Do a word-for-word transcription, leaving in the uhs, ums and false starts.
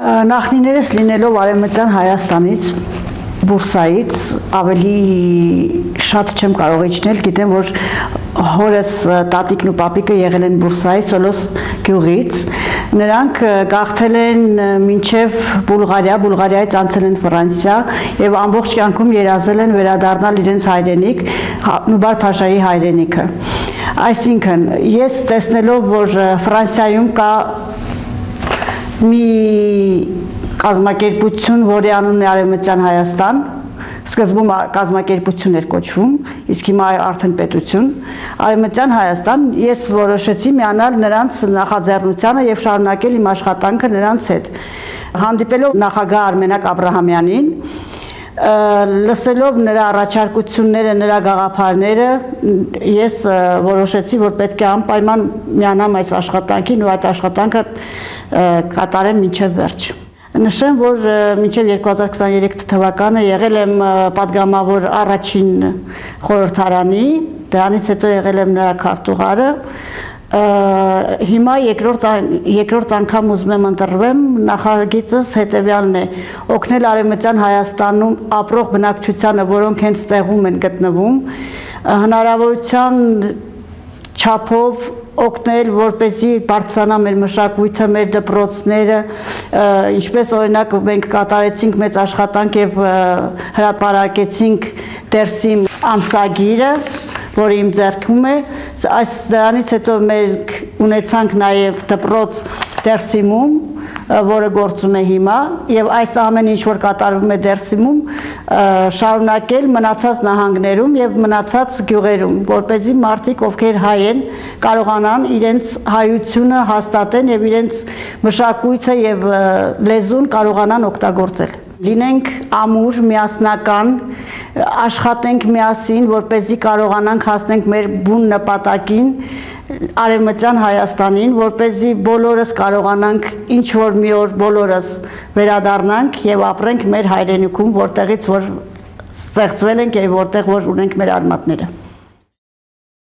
Նախնիներս լինելով Արևմտյան Հայաստանից, Բուրսայից ավելի շատ չեմ կարող իջնել, գիտեմ, որ հորս տատիկն ու պապիկը եղել են Բուրսայի Սոլոս գյուղից, նրանք գաղթել են մինչև Բուլղարիա, Բուլղարիայից անցել են Ֆրանսիա եւ ամբողջ կյանքում երազել են վերադառնալ իրենց հայրենիք, Նուբար Փաշայի հայրենիքը։ Այսինքն, ես տեսնելով, որ Ֆրանսիայում կա մի կազմակերպություն, որի անունն է Արևմտյան Հայաստան, սկզբում կազմակերպություն էր կոչվում, իսկ հիմա արդեն պետություն, Արևմտյան Հայաստան, ես որոշեցի միանալ նրանց նախաձեռնությանը եւ շարունակել իմ աշխատանքը նրանց հետ։ Հանդիպելով նախագահ Արմենակ Աբրահամյանին, լսելով նրա առաջարկությունները, նրա գաղափարները, ես որոշեցի, որ պետք է անպայման միանամ այս աշխատանքին ու այդ աշխատանքը կատարեմ մինչև վերջ։ Նշեմ, որ մինչև երկու հազար քսաներեք թվականը եղել եմ պատգամավոր առաջին խորհրդարանի, դրանից հետո եղել եմ նրա քարտուղարը, հիմա երկրորդ անգամ ուզում եմ ընտրվեմ, նախագիծս հետևյալն է, օգնել Արևմտյան Հայաստանում ապրող բնակչությանը, որոնք հենց տեղում են գտնվում, հնարավորության չափով օգնել, որպեսզի բարձրանա մեր մշակույթը, մեր դպրոցները, ինչպես օրինակ մենք կատարեցինք մեծ աշխատանք եւ հրապարակեցինք Տերսիմ ամսագիրը, որը իմ ձեռքում է, այս դրանից հետո մենք ունեցանք նաեւ դպրոց Տերսիմում, որը գործում է հիմա եւ այս ամեն ինչ որ կատարվում է Դերսիմում շարունակել մնացած նահանգներում եւ մնացած գյուղերում, որպեսզի մարդիկ, ովքեր հայ են, կարողանան իրենց հայությունը հաստատեն եւ իրենց մշակույթը եւ լեզուն կարողանան օգտագործել։ Լինենք ամուր, միասնական, աշխատենք միասին, որպեսզի կարողանանք հասնենք մեր բուն նպատակին, Արևմտյան Հայաստանին, որպեսզի բոլորս կարողանանք ինչ որ մի օր բոլորս վերադառնանք եւ ապրենք մեր հայրենիքում, որտեղից որ ստեղծվել ենք եւ որտեղ որ ունենք մեր արմատները։